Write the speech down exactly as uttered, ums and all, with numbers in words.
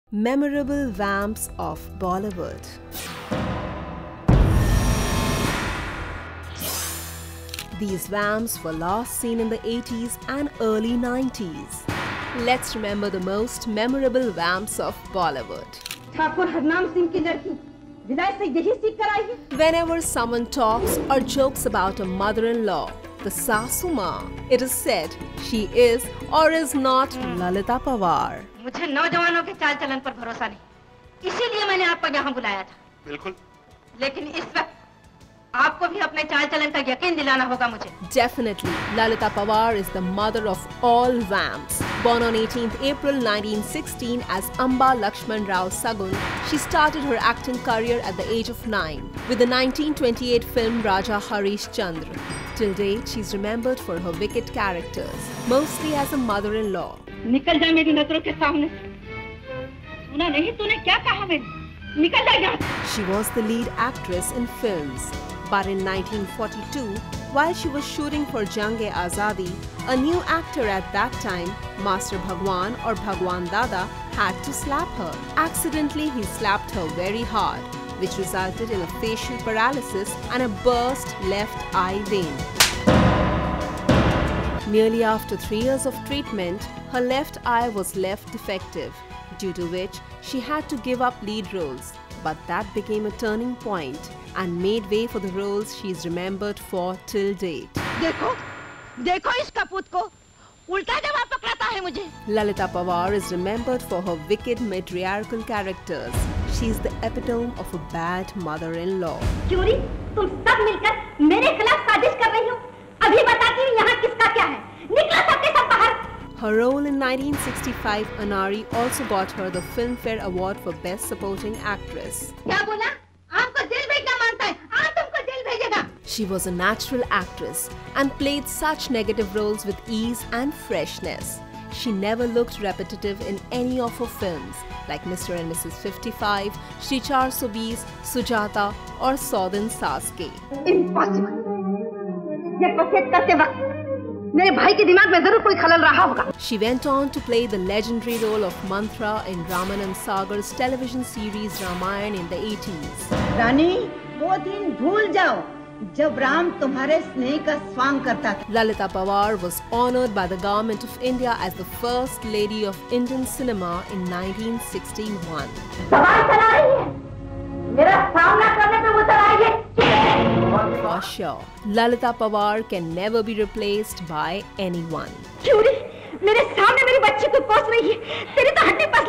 Memorable vamps of Bollywood. These vamps were last seen in the eighties and early nineties. Let's remember the most memorable vamps of Bollywood. Whenever someone talks or jokes about a mother-in-law, the Sasu Ma, it is said she is or is not Lalita Pawar. मुझे नौजवानों के चाल चलन पर भरोसा नहीं, इसीलिए मैंने आपको यहाँ बुलाया था। बिल्कुल। लेकिन इस वक्त आपको भी अपने चाल चलन का यकीन दिलाना होगा मुझे। Definitely, Lalita Pawar is the mother of all vamps. Born on eighteenth April nineteen sixteen as Amba Lakshman Rao Sagun, she started her acting career at the age of nine with the nineteen twenty-eight film Raja Harish Chandra. Till date, she's remembered for her wicked characters, mostly as a mother-in-law. निकल जा मेरी नजरों के सामने से। सुना नहीं तूने क्या कहा मैंने? निकल जा यहाँ से। She was the lead actress in films, but in nineteen forty-two, while she was shooting for Jang-e-Azadi, a new actor at that time, Master Bhagwan or Bhagwan Dada, had to slap her. Accidentally, he slapped her very hard, which resulted in a facial paralysis and a burst left eye vein. Nearly after three years of treatment, her left eye was left defective, due to which she had to give up lead roles. But that became a turning point and made way for the roles she is remembered for till date. देखो, देखो इस कपूत को, उल्टा जवाब पकड़ाता है मुझे। Lalita Pawar is remembered for her wicked matriarchal characters. She is the epitome of a bad mother-in-law. क्योरी, तुम सब मिलकर मेरे खिलाफ साजिश कर रही हो। अभी बताती हूँ यहाँ किसका क्या है। निकलो सबके सब बाहर। Her role in nineteen sixty-five Anari also got her the Filmfare Award for Best Supporting Actress. क्या बोला? आपको जेल भेजना मानता है। आज तुमको जेल भेजेगा। She was a natural actress and played such negative roles with ease and freshness. She never looked repetitive in any of her films, like Mister and Missus fifty-five, Shri four twenty, Sujata, or Saudin Saske. Impossible. ये पसेट करते वक्त मेरे भाई के दिमाग में जरूर कोई खलल रहा होगा। She went on to play the legendary role of Mantra in Ramanand Sagar's television series Ramayana in the eighties. रानी, वो दिन भूल जाओ जब राम तुम्हारे स्नेह का स्वांग करता था। Lalita Pawar was honored by the Government of India as the first lady of Indian cinema in nineteen sixty-one. सवाल चला रही है, मेरा सामना करने पे उतर आई है। For sure, Lalita Pawar can never be replaced by anyone. क्यों रे? मेरे सामने मेरी बच्ची को कोस रही है। तेरी तो हड्डी